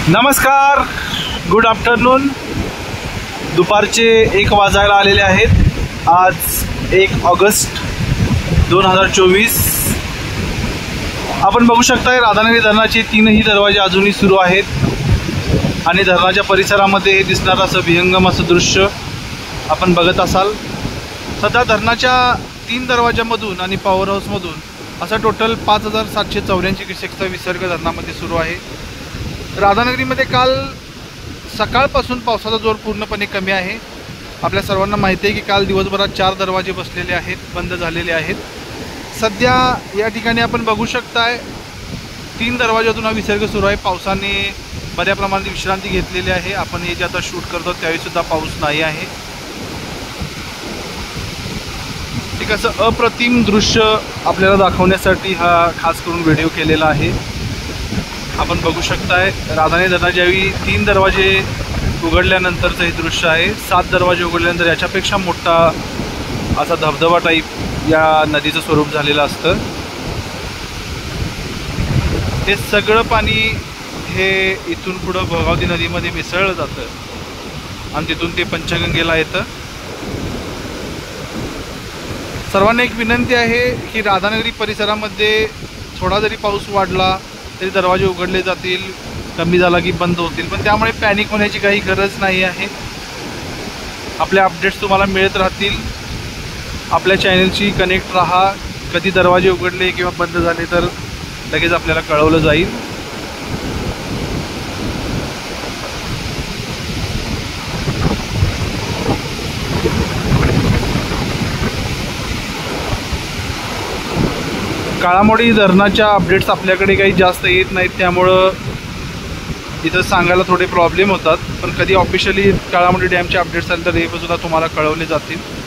नमस्कार, good afternoon. दुपारचे 1 वाजायला आलेले आहेत। आज 1 ऑगस्ट 2024। आपण बघू शकताय राधानगरी धरणाचे 3ही दरवाजे अजूनही सुरू आहेत आणि धरणाच्या परिसरामध्ये दिसणार असं विहंगम असं दृश्य आपण बघत असाल। सध्या धरणाच्या 3 दरवाजामधून आणि पॉवर हाऊसमधून असा टोटल 5784 क्युसेक्सचा विसर्ग धरणामध्ये सुरू आहे। राधानगरीमध्ये काल सकाळपासून पावसाचा जोर पूर्णपणे कमी आहे। आपल्या सर्वांना माहिती आहे की काल दिवसभरात 4 दरवाजे बसलेले आहेत, बंद झालेले आहेत। सध्या या ठिकाणी आपण बघू शकताय 3 दरवाजातून हा विसर्ग सुरू आहे। पावसाने बऱ्या प्रमाणात विश्रांती घेतलेली आहे। आपण हे जे आता शूट करतो त्यावेळी सुद्धा पाऊस नाही आहे। एक असं अप्रतिम दृश्य आपल्याला दाखवण्यासाठी हा खास करून व्हिडिओ केलेला आहे। आपण बघू शकताय राधानगरी धरणाच्या ज्यावेळी 3 दरवाजे उघडल्यानंतरचं हे दृश्य आहे। 7 दरवाजे उघडल्यानंतर याच्यापेक्षा मोठा असा धबधबा टाईप या नदीचं स्वरूप झालेलं असतं। हे सगळं पाणी हे इथून पुढं भोगावती नदीमध्ये मिसळलं जातं आणि तिथून ते पंचगंगेला येतं। सर्वांना एक विनंती आहे की राधानगरी परिसरामध्ये थोडा जरी पाऊस वाढला तरी दरवाजे उघडले जातील, कमी झाला की बंद होतील, पण त्यामुळे पॅनिक होण्याची काही गरज नाही आहे। आपले अपडेट्स तुम्हाला मिळत राहतील। आपल्या चॅनलशी कनेक्ट राहा। कधी दरवाजे उघडले किंवा बंद झाले तर लगेच आपल्याला कळवलं जाईल। काळामोडी धरणाच्या अपडेट्स आपल्याकडे काही जास्त येत नाहीत, त्यामुळं इथं सांगायला थोडे प्रॉब्लेम होतात, पण कधी ऑफिशियली काळामोडी डॅमचे अपडेट्स आले तर हे सुद्धा तुम्हाला कळवले जातील।